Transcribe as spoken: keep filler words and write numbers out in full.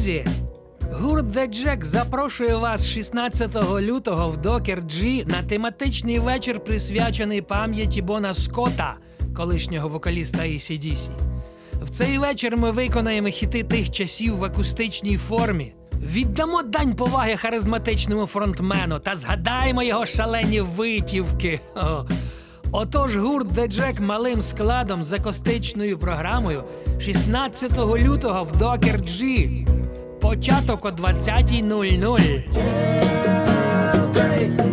Друзі, гурт The Jack запрошує вас шістнадцятого лютого в Докер Джі на тематичний вечір, присвячений пам'яті Бона Скотта, колишнього вокаліста ей сі ді сі. В цей вечір ми виконаємо хіти тих часів в акустичній формі. Віддамо дань поваги харизматичному фронтмену та згадаємо його шалені витівки. О. Отож, гурт The Jack малим складом з акустичною програмою шістнадцятого лютого в Докер Джі. Початок о двадцятій нуль нуль.